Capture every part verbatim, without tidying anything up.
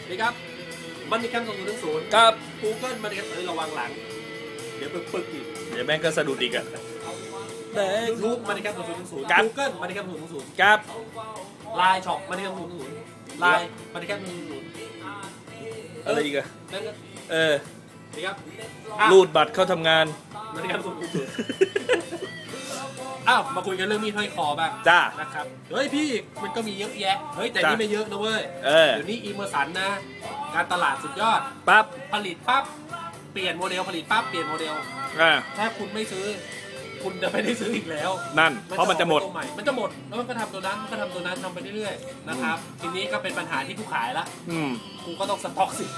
นี่ครับมันนี่แคมสองศูนย์ศูนย์ครับ Google มันนี่แคมเอ้ยระวังหลังเดี๋ยวปึกปึกอีกเดี๋ยวแม่งก็สะดุดอีกอะยูทูบมันนี่แคมสองศูนย์ศูนย์ Google มันนี่แคมสองศูนย์ศูนย์ครับไลน์ช็อปมันนี่แคมสองศูนย์ศูนย์ไลน์มันนี่แคมสองศูนย์ศูนย์อะไรอีกอะเออนี่ครับรูดบัตรเข้าทำงานมันนี่แคมสองศูนย์ศูนย์อ้าวมาคุยกันเรื่องมีดห้อยคอบ้างจ้านะครับเฮ้ยพี่มันก็มีเยอะแยะเฮ้ยแต่นี่ไม่เยอะนะเว้ยเดี๋ยวนี้อีเมอร์สันนะการตลาดสุดยอดปั๊บผลิตปั๊บเปลี่ยนโมเดลผลิตปั๊บเปลี่ยนโมเดลถ้าคุณไม่ซื้อคุณจะไม่ได้ซื้ออีกแล้วนั่นเพราะมันจะหมดมันจะหมดแล้วมันก็ทำตัวนั้นมันก็ทำตัวนั้นทำไปเรื่อยๆนะครับทีนี้ก็เป็นปัญหาที่ผู้ขายละกูก็ต้องสต็อกสิ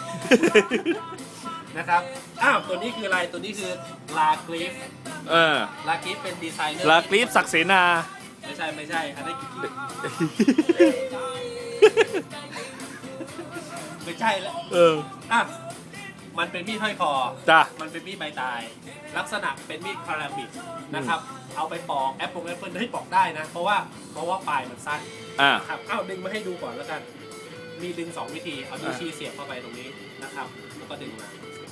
นะครับอ้าวตัวนี้คืออะไรตัวนี้คือลากริฟเออลากริฟเป็นดีไซเนอร์ลากริฟศักดิ์เสนาไม่ใช่ไม่ใช่อันนี้ไม่ใช่แล้วเอออ่ะมันเป็นมีดห้อยคอจ้ะมันเป็นมีดใบตายลักษณะเป็นมีดพารามิดนะครับเอาไปปอกแอปเปิลแอปเปิลให้ปอกได้นะเพราะว่าเพราะว่าปลายมันสั้นครับอ้าวดึงมาให้ดูก่อนแล้วกันมีดึงสองวิธีเอานิ้วชี้เสียบเข้าไปตรงนี้นะครับแล้วก็ดึงมา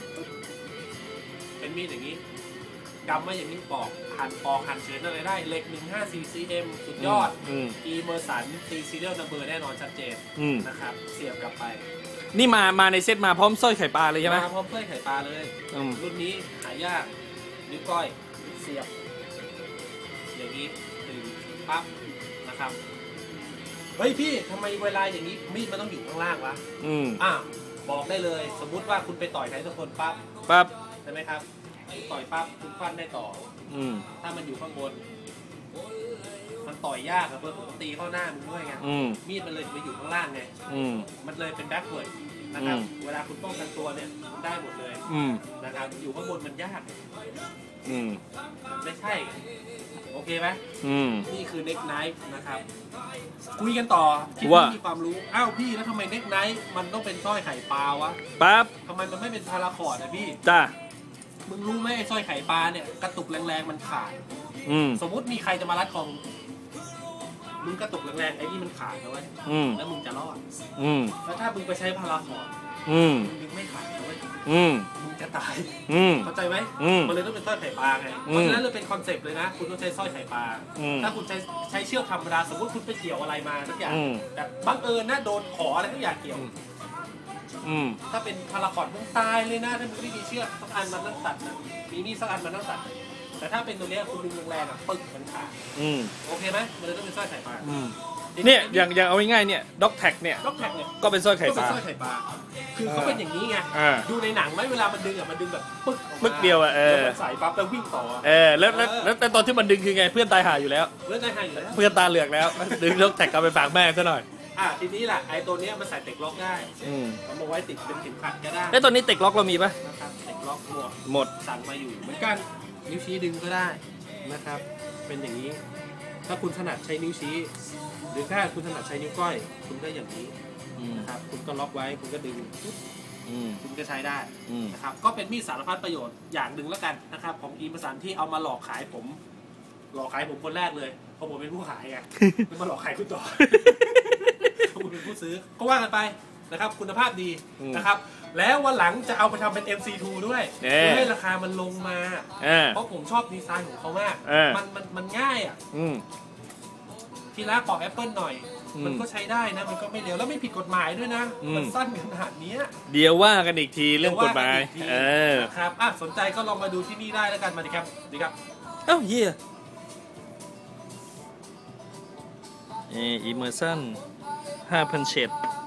เป็นมีดอย่างนี้กำไว้อย่างนี้ปอกหั่นปอกหั่นเฉือนอะไรได้เหล็กหนึ่งห้าสี่ ซี เอ็ม สุดยอดอีเมอร์สันตีซีเรียลนัมเบอร์แน่นอนชัดเจนนะครับเสียบกลับไปนี่มามาในเซตมาพร้อมสร้อยไข่ปลาเลยใช่ไหมมาพร้อมสร้อยไข่ปลาเลยรุ่นนี้หายากนิ้วก้อยเสียบอย่างนี้ดึงปั๊บนะครับเฮ้ยพี่ทำไมเวลาอย่างนี้มีดมันต้องอยู่ข้างล่างวะอืมอ่ะบอกได้เลยสมมุติว่าคุณไปต่อยใครสักคนปั๊บปั๊บใช่ไหมครับต่อยปั๊บคุณฟันได้ต่ออืมถ้ามันอยู่ข้างบนมันต่อยยากครับเพื่อนผมตีเข้าหน้ามึงด้วยไงมีดมันเลยไปอยู่ข้างล่างไงมันเลยเป็นแบ็คเวิร์ดนะครับเวลาคุณป้องกันตัวเนี่ยมันได้หมดเลยนะครับอยู่ข้างบนมันยากไม่ใช่โอเคไหมนี่คือเน็กไนฟ์นะครับคุยกันต่อคิดว่ามีความรู้อ้าวพี่แล้วทำไมเน็กไนฟ์มันต้องเป็นสร้อยไข่ปลาวะปั๊บทำไมมันไม่เป็นพาราคอร์ดนะพี่จ้ามึงรู้ไหมไอ้สร้อยไข่ปลาเนี่ยกระตุกแรงๆมันขาดสมมุติมีใครจะมารัดคอมึงกระตุกแรงๆไอ้นี่มันขาดนะเว้ยแล้วมึงจะรอดแล้วถ้ามึงไปใช้พาราคอร์ดมึงไม่ขาดนะเว้ยมึงจะตายเข้าใจไหมมันเลยต้องเป็นสร้อยไข่ปลาไงเพราะฉะนั้นเลยเป็นคอนเซปต์เลยนะคุณต้องใช้สร้อยไข่ปลาถ้าคุณใช้ใช้เชือกธรรมดาสมมติคุณไปเกี่ยวอะไรมาสักอย่างแต่บังเอิญนะโดนขออะไรทุกอย่างเกี่ยวถ้าเป็นพาราคอร์ดมึงตายเลยนะถ้ามึงไม่มีเชือกสักอันมันต้องตัดนะมีนี่สักอันมันต้องตัดแต่ถ้าเป็นตัวนี้คุณดึงแรงๆอ่ะปึ๊กมันขาดโอเคไหมมันเลยต้องเป็นสร้อยไข่ปลาเนี่ยอย่างอย่างเอาง่ายๆเนี่ยด็อกแท็กเนี่ยด็อกแท็กเนี่ยก็เป็นสร้อยไข่ปลาก็เป็นสร้อยไข่ปลาคือเขาเป็นอย่างนี้ไงดูในหนังไหมเวลามันดึงอ่ะมันดึงแบบปึ๊กปึ๊กเดียวอ่ะเออใส่ปั๊บแล้ววิ่งต่อเออแล้วแล้วแล้วแต่ตอนที่มันดึงคือไงเพื่อนตายหาอยู่แล้วเพื่อนตายหาอยู่แล้วเพื่อนตาเหลือกแล้วดึงด็อกแท็กกลับไปฝากแม่ซะหน่อยอ่ะทีนี้แหละไอ้ตัวนี้มันใส่เต็กล็อกได้เอามาไว้ติดเป็นเข็มขัดก็ได้แล้วตัวนี้เต็กล็อกเรามีปะนะครับเต็กล็อกหมดหมดสั่งมาอยู่เหมือนกันนิ้วชี้ดึงก็ได้นะครับเป็นอย่างนี้ถ้าคุณถนัดใช้นิ้วชี้หรือถ้าคุณถนัดใช้นิ้วก้อยคุณก็อย่างนี้นะครับคุณก็ล็อกไว้คุณก็ดึงคุณก็ใช้ได้นะครับก็เป็นมีดสารพัดประโยชน์อย่างหนึ่งแล้วกันนะครับของอีเมอร์สันที่เอามาหลอกขายผมหลอกขายผมคนแรกเลยเพราะผมเป็นผู้ขายไงไม่มาหลอกขายคุณต่อคุณเป็นผู้ซื้อก็ว่ากันไปนะครับคุณภาพดีนะครับแล้ววันหลังจะเอาไปทำเป็น เอ็ม ซี ทู ด้วยเพื่อให้ราคามันลงมาเพราะผมชอบดีไซน์ของเขามากมันมันมันง่ายอ่ะทีละปอกแอปเปิลหน่อยมันก็ใช้ได้นะมันก็ไม่เร็วแล้วไม่ผิดกฎหมายด้วยนะมันสั้นขนาดนี้เดี๋ยวว่ากันอีกทีเรื่องกฎหมายเออครับอ่ะสนใจก็ลองมาดูที่นี่ได้แล้วกันมาดิครับดีครับเอ้าเฮียเอออิมเมอร์ซันห้าพันเฉด